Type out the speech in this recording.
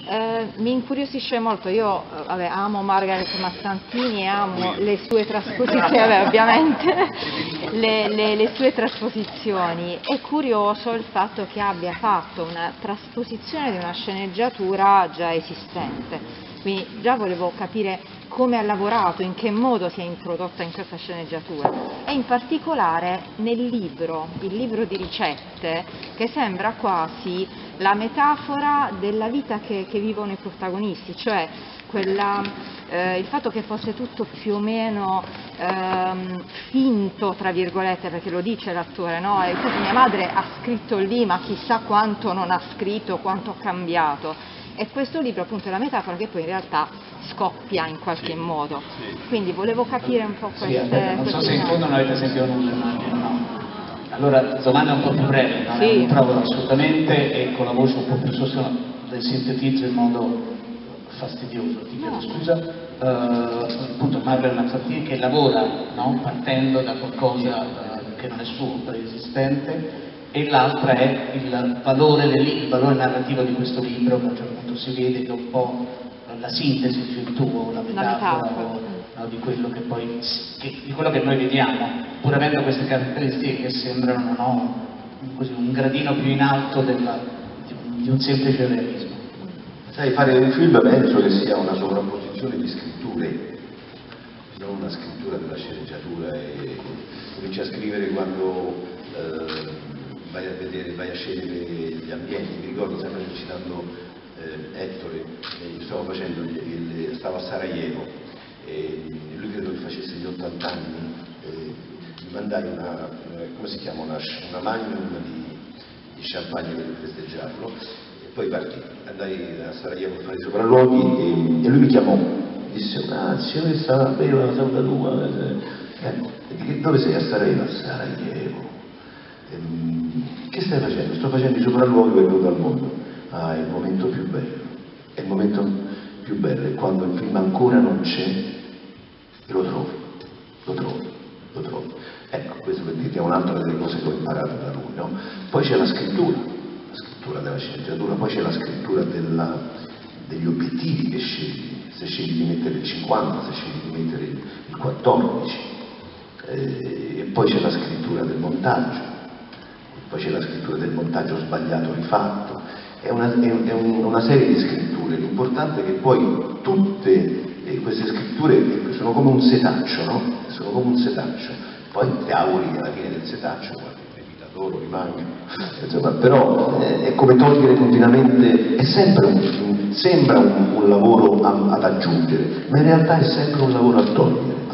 Mi incuriosisce molto, io amo Margaret Mazzantini e amo le sue trasposizioni, ovviamente, le sue trasposizioni. È curioso il fatto che abbia fatto una trasposizione di una sceneggiatura già esistente. Quindi già volevo capire come ha lavorato, in che modo si è introdotta in questa sceneggiatura e in particolare nel libro, il libro di ricette, che sembra quasi la metafora della vita che vivono i protagonisti, cioè il fatto che fosse tutto più o meno finto, tra virgolette, perché lo dice l'attore, no? E mia madre ha scritto lì, ma chissà quanto non ha scritto, quanto ha cambiato. E questo libro appunto è la metafora che poi in realtà scoppia in qualche modo. Quindi volevo capire un po' queste... non so se in fondo non avete sentito nulla, no. Allora, domanda un po' più breve, no? Sì. Mi trovo assolutamente, e con la voce un po' più sostenuta, le sintetizzo in modo fastidioso, ti chiedo scusa, appunto Margaret Mazzantini che lavora, no? Partendo da qualcosa che non è suo, preesistente, e l'altra è il valore il valore narrativo di questo libro, che a un certo punto si vede che è un po' la sintesi, il tuo, la metafora no, di quello che poi di quello che noi vediamo, pur avendo queste caratteristiche che sembrano no, così, un gradino più in alto di un semplice realismo. Sai, fare un film penso che sia una sovrapposizione di scritture, non una scrittura della sceneggiatura, e cominci a scrivere quando vai a vedere, vai a scegliere gli ambienti. Mi ricordo sempre recitando Ettore, stavo a Sarajevo e lui credo che facesse gli 80 anni, gli mandai come si chiama, una magnum di champagne per festeggiarlo, e poi partì, andai a Sarajevo a fare i sopralluoghi e lui mi chiamò, disse: "Orazio, questa la bella la saluta tua", e dove sei? A Sarajevo? A Sarajevo. Che stai facendo? Sto facendo i sopralluoghi per tutto il mondo. Ah, è il momento più bello. È il momento più bello, è quando il film ancora non c'è e lo trovi. Ecco, questo per dirti è un'altra delle cose che ho imparato da lui, no? Poi c'è la scrittura della sceneggiatura, poi c'è la scrittura degli obiettivi che scegli, se scegli di mettere il 50, se scegli di mettere il 14, e poi c'è la scrittura del montaggio. Poi c'è la scrittura del montaggio sbagliato rifatto, è una serie di scritture. L'importante è che poi tutte queste scritture sono come un setaccio, no? Sono come un setaccio, poi ti auguri alla fine del setaccio qualche pepita d'oro rimanga, insomma, però è come togliere continuamente, è sempre sembra un lavoro ad aggiungere, ma in realtà è sempre un lavoro a togliere.